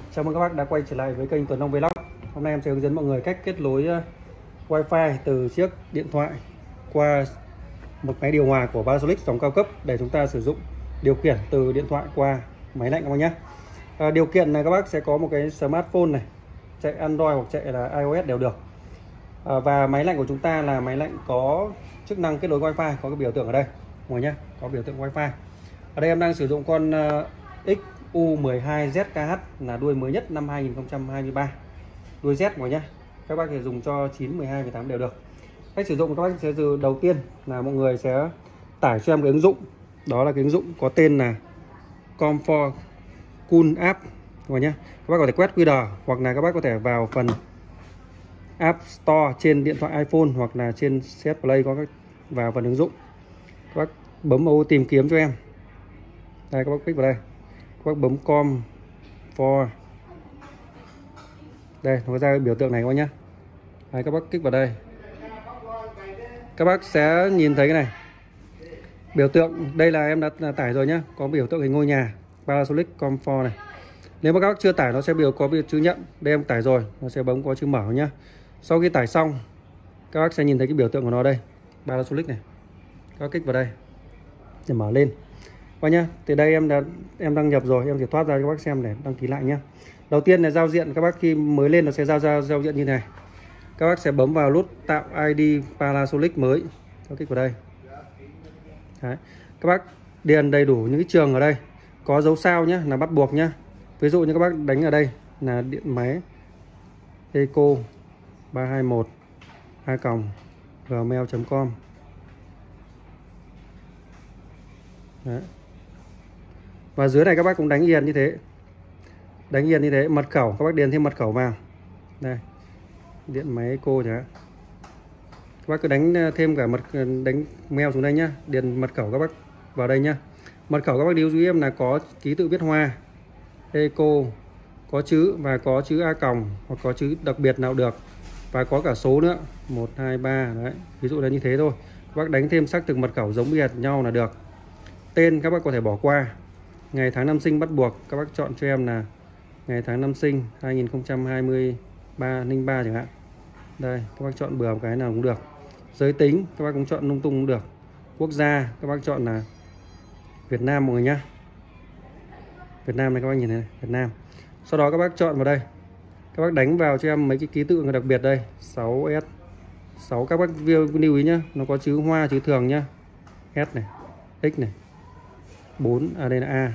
Chào mừng các bác đã quay trở lại với kênh Tuấn Long Vlog. Hôm nay em sẽ hướng dẫn mọi người cách kết nối Wi-Fi từ chiếc điện thoại qua một máy điều hòa của Panasonic dòng cao cấp để chúng ta sử dụng điều khiển từ điện thoại qua máy lạnh các bác nhé. Điều kiện này các bác sẽ có một cái smartphone này, chạy Android hoặc chạy là iOS đều được. Và máy lạnh của chúng ta là máy lạnh có chức năng kết nối Wi-Fi, có cái biểu tượng ở đây mọi nhé, có biểu tượng Wi-Fi. Ở đây em đang sử dụng con XU12ZKH là đuôi mới nhất năm 2023, đuôi Z mọi nhé. Các bác thể dùng cho 9, 12, 18 đều được. Cách sử dụng các bác sẽ từ đầu tiên là mọi người sẽ tải cho em cái ứng dụng, đó là cái ứng dụng có tên là Comfort Cool App mọi nhé. Các bác có thể quét QR hoặc là các bác có thể vào phần App Store trên điện thoại iPhone hoặc là trên CS Play có vào phần ứng dụng. Các bác bấm ô tìm kiếm cho em. Đây, các bác click vào đây. Các bác bấm Comfort. Đây, nó ra biểu tượng này các bác nhé. Đây, các bác click vào đây. Các bác sẽ nhìn thấy cái này. Biểu tượng đây là em đã tải rồi nhé. Có biểu tượng hình ngôi nhà Panasonic Comfort này. Nếu mà các bác chưa tải nó sẽ có chữ nhận. Đây em tải rồi, nó sẽ bấm có chữ mở nhá. Sau khi tải xong, các bác sẽ nhìn thấy cái biểu tượng của nó đây, Panasonic này. Các bác kích vào đây để mở lên. Và nhá, từ đây em đăng nhập rồi, em sẽ thoát ra cho các bác xem để đăng ký lại nhá. Đầu tiên là giao diện, các bác khi mới lên nó sẽ giao diện như này. Các bác sẽ bấm vào nút tạo ID Panasonic mới. Các bác kích vào đây. Đấy. Các bác điền đầy đủ những cái trường ở đây, có dấu sao nhé, là bắt buộc nhá. Ví dụ như các bác đánh ở đây là điện máy eco 321 gmail.com. Và dưới này các bác cũng đánh yên như thế. Đánh yên như thế, mật khẩu các bác điền thêm mật khẩu vào. Đây. Điện máy eco chẳng hạn. Các bác cứ đánh thêm cả đánh mail xuống đây nhá, điền mật khẩu các bác vào đây nhá. Mật khẩu các bác lưu ý em là có ký tự viết hoa, eco, có chữ và có chữ A còng hoặc có chữ đặc biệt nào được, và có cả số nữa 1, 2, 3 đấy, ví dụ là như thế thôi. Các bác đánh thêm xác thực mật khẩu giống hệt nhau là được. Tên các bác có thể bỏ qua. Ngày tháng năm sinh bắt buộc các bác chọn cho em là ngày tháng năm sinh 2023 03 chẳng hạn. Đây, các bác chọn bừa một cái nào cũng được. Giới tính các bác cũng chọn lung tung cũng được. Quốc gia các bác chọn là Việt Nam mọi người nhá. Việt Nam này các bác nhìn này, Việt Nam. Sau đó các bác chọn vào đây. Các bác đánh vào cho em mấy cái ký tự đặc biệt đây, 6S. 6 các bác lưu ý nhá, nó có chữ hoa, chữ thường nhá. S này, X này. 4, đây là A.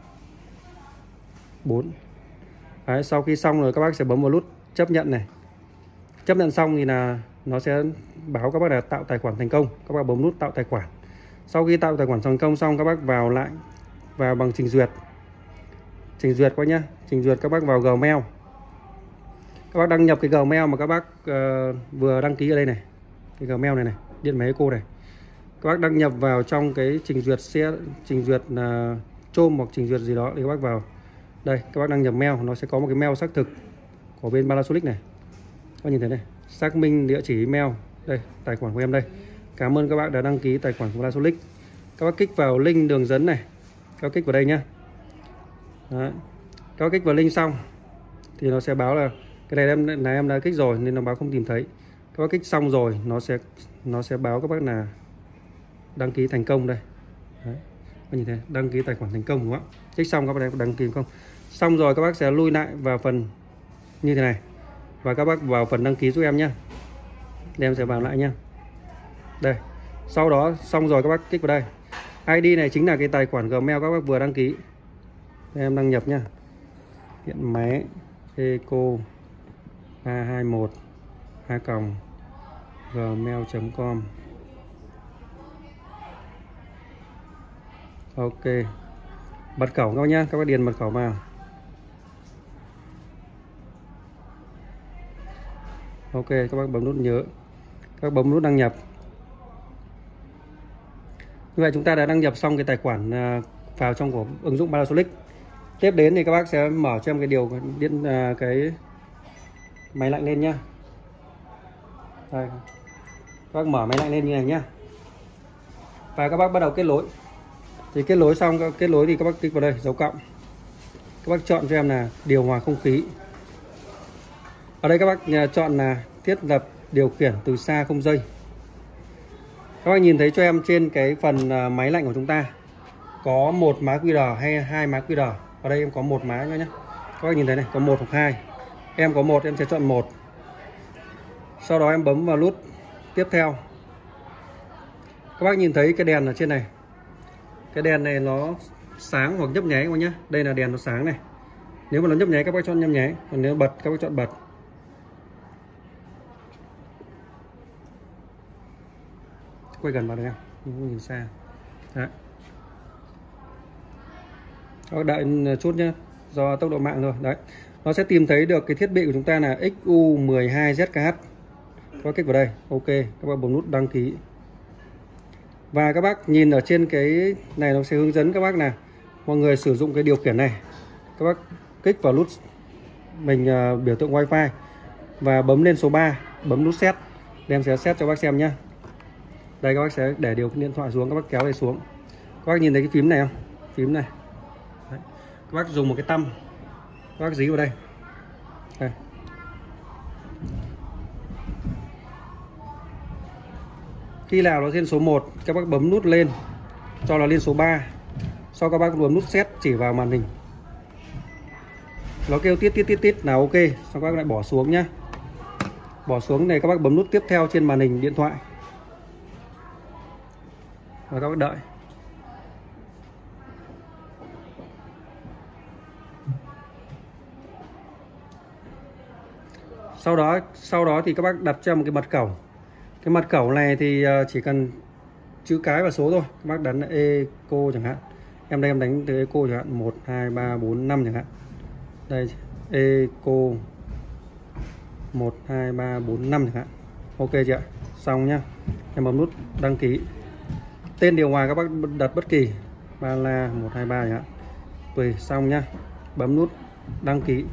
4. Đấy, sau khi xong rồi các bác sẽ bấm vào nút chấp nhận này. Chấp nhận xong thì là nó sẽ báo các bác là tạo tài khoản thành công. Các bác bấm nút tạo tài khoản. Sau khi tạo tài khoản thành công xong các bác vào lại, vào bằng trình duyệt. Trình duyệt quá nhá. Trình duyệt các bác vào Gmail. Các bác đăng nhập cái Gmail mà các bác vừa đăng ký ở đây này. Cái Gmail này này, điện máy eco này. Các bác đăng nhập vào trong cái trình duyệt là Chrome hoặc trình duyệt gì đó thì các bác vào. Đây, các bác đăng nhập mail, nó sẽ có một cái mail xác thực của bên Panasonic này. Các bác nhìn thấy này, xác minh địa chỉ email. Đây, tài khoản của em đây. Cảm ơn các bác đã đăng ký tài khoản của Panasonic. Các bác kích vào link đường dẫn này. Các bác kích vào đây nhá. Đấy. Các bác kích vào link xong thì nó sẽ báo là cái này em đã kích rồi nên nó báo không tìm thấy. Các bác kích xong rồi nó sẽ báo các bác là đăng ký thành công đây. Đấy. Các nhìn thấy đăng ký tài khoản thành công đúng không ạ? Kích xong các bác đăng ký không? Xong rồi các bác sẽ lui lại vào phần như thế này. Và các bác vào phần đăng ký giúp em nhé. Để em sẽ vào lại nhé. Đây. Sau đó xong rồi các bác kích vào đây. ID này chính là cái tài khoản Gmail các bác vừa đăng ký. Để em đăng nhập nhé. Điện máy eco 321 gmail.com. Ok. Mật khẩu các bác nhé. Các bác điền mật khẩu vào. Ok, các bác bấm nút nhớ. Các bác bấm nút đăng nhập. Như vậy chúng ta đã đăng nhập xong cái tài khoản vào trong của ứng dụng Panasonic. Tiếp đến thì các bác sẽ mở cho em cái máy lạnh lên nhá. Đây. Các bác mở máy lạnh lên như này nhá. Và các bác bắt đầu kết nối. Thì kết nối xong, kết nối thì các bác kích vào đây dấu cộng. các bác chọn cho em là điều hòa không khí. Ở đây các bác chọn là thiết lập điều khiển từ xa không dây. Các bác nhìn thấy cho em trên cái phần máy lạnh của chúng ta có một mã QR hay 2 mã QR. Ở đây em có một mã nhé. Các bác nhìn thấy này, có 1 hoặc 2. Em có 1, em sẽ chọn 1. Sau đó em bấm vào nút tiếp theo. Các bác nhìn thấy cái đèn ở trên này. Cái đèn này nó sáng hoặc nhấp nháy các bác nhé. Đây là đèn nó sáng này. Nếu mà nó nhấp nháy các bác chọn nhấp nháy, còn nếu bật các bác chọn bật. Quay gần vào được không? Nhưng nhìn xa. Đấy. Các bác đợi chút nhé, do tốc độ mạng thôi. Đấy. Nó sẽ tìm thấy được cái thiết bị của chúng ta là XU12ZKH. Các bác kích vào đây. Ok, các bác bấm nút đăng ký. Và các bác nhìn ở trên cái này nó sẽ hướng dẫn các bác là mọi người sử dụng cái điều khiển này. Các bác kích vào nút mình biểu tượng Wi-Fi và bấm lên số 3, bấm nút set. Em sẽ set cho bác xem nhé. Đây các bác sẽ để điều điện thoại xuống, các bác kéo đây xuống. Các bác nhìn thấy cái phím này không? Phím này. Đấy. Các bác dùng một cái tăm, các bác dí vào đây. Đây. Khi nào nó lên số 1, các bác bấm nút lên cho nó lên số 3. Sau các bác bấm nút set chỉ vào màn hình. Nó kêu tít là ok, sau các bác lại bỏ xuống nhá. Bỏ xuống này các bác bấm nút tiếp theo trên màn hình điện thoại. Và các bác đợi. Sau đó thì các bác đặt cho một cái mật khẩu. Cái mật khẩu này thì chỉ cần chữ cái và số thôi. Các bác đánh eco chẳng hạn. Em đây em đánh từ eco chẳng hạn 1 2 3 4 5 chẳng hạn. Đây eco 1 2 3 4 5 chẳng hạn. Ok chưa ạ? Xong nhá. Em bấm nút đăng ký. Tên điều hòa các bác đặt bất kỳ, ba la 123 chẳng hạn. Tùy, xong nhá. Bấm nút đăng ký.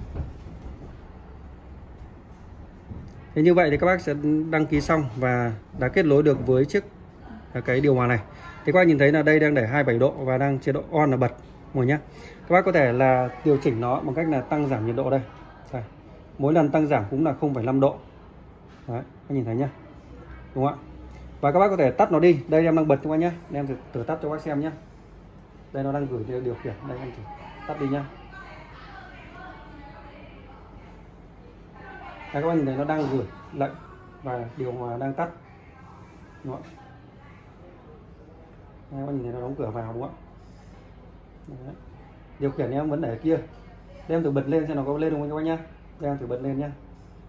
Thế như vậy thì các bác sẽ đăng ký xong và đã kết nối được với chiếc cái điều hòa này. Thì các bác nhìn thấy là đây đang để 27 độ và đang chế độ on là bật rồi nhá. Các bác có thể là điều chỉnh nó bằng cách là tăng giảm nhiệt độ đây. Đây. Mỗi lần tăng giảm cũng là 0,5 độ. Đấy, các nhìn thấy nhá. Đúng không ạ? Và các bác có thể tắt nó đi. Đây em đang bật cho các bác nhé. Em thử tắt cho các bác xem nhé. Đây nó đang gửi điều khiển. Đây em thử tắt đi nhá. Đây, các bác nhìn thấy nó đang gửi lệnh và điều hòa đang tắt. Đúng không ạ? Đây, các bác nhìn thấy nó đóng cửa vào đúng không ạ? Đấy. Điều khiển em vẫn để kia. Đây em thử bật lên xem nó có lên không các bác nhá. Đây em thử bật lên nhá.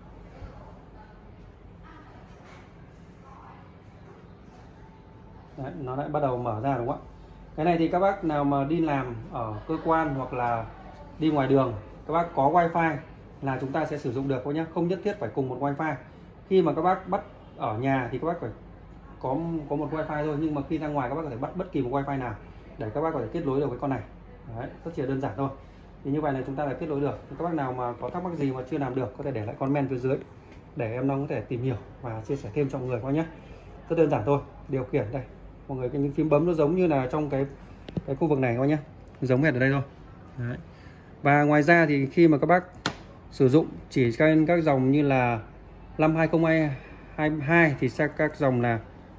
Đấy, nó lại bắt đầu mở ra đúng không ạ? Cái này thì các bác nào mà đi làm ở cơ quan hoặc là đi ngoài đường, các bác có wifi là chúng ta sẽ sử dụng được nhé, không nhất thiết phải cùng một wifi. Khi mà các bác bắt ở nhà thì các bác phải có một wifi thôi, nhưng mà khi ra ngoài các bác có thể bắt bất kỳ một wifi nào để các bác có thể kết nối được với con này. Đấy, rất chỉ đơn giản thôi. Thì như vậy là chúng ta đã kết nối được. Thì các bác nào mà có thắc mắc gì mà chưa làm được có thể để lại comment phía dưới để em nó có thể tìm hiểu và chia sẻ thêm cho mọi người qua nhé. Rất đơn giản thôi. Điều khiển đây mọi người, những phím bấm nó giống như là trong cái khu vực này các bác nhé, giống hệt ở đây thôi. Đấy. Và ngoài ra thì khi mà các bác sử dụng chỉ các dòng như là 52022 thì sẽ các dòng là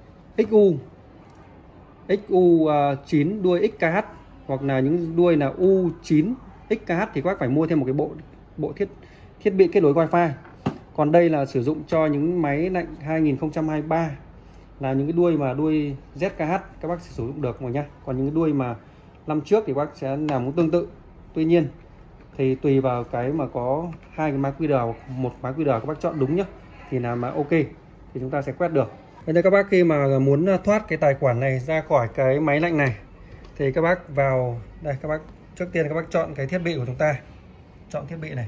XU9 đuôi XKH hoặc là những đuôi là U9 XKH thì các bác phải mua thêm một cái bộ thiết bị kết nối wifi. Còn đây là sử dụng cho những máy lạnh 2023 là những cái đuôi mà đuôi ZKH các bác sẽ sử dụng được rồi nhá. Còn những cái đuôi mà năm trước thì bác sẽ làm cũng tương tự. Tuy nhiên thì tùy vào cái mà có 2 cái mã QR, một mã QR các bác chọn đúng nhá thì là mã ok thì chúng ta sẽ quét được. Đây các bác khi mà muốn thoát cái tài khoản này ra khỏi cái máy lạnh này thì các bác vào đây, các bác trước tiên các bác chọn cái thiết bị của chúng ta, chọn thiết bị này.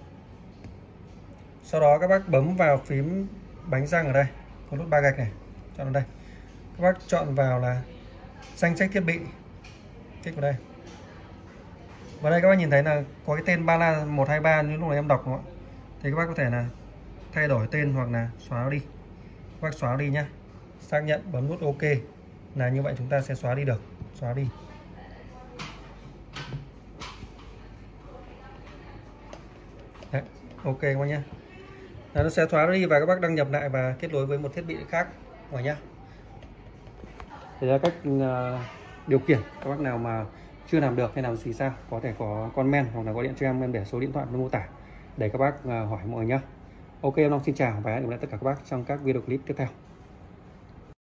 Sau đó các bác bấm vào phím bánh răng ở đây, có nút 3 gạch này, chọn vào đây. Các bác chọn vào là danh sách thiết bị, kích vào đây. Và đây các bác nhìn thấy là có cái tên Bala 123 như lúc này em đọc đúng không ạ? Thì các bác có thể là thay đổi tên hoặc là xóa nó đi. Các bác xóa nó đi nhá. Xác nhận bấm nút ok là như vậy chúng ta sẽ xóa đi được, xóa đi. Đấy, ok các bác nhé. Nó sẽ xóa đi và các bác đăng nhập lại và kết nối với một thiết bị khác rồi nhá. Thế là cách điều khiển. Các bác nào mà chưa làm được hay làm gì sao có thể có comment hoặc là gọi điện cho em để số điện thoại bên mô tả để các bác hỏi mọi người nhé. Ok, em Long xin chào và hẹn gặp lại tất cả các bác trong các video clip tiếp theo.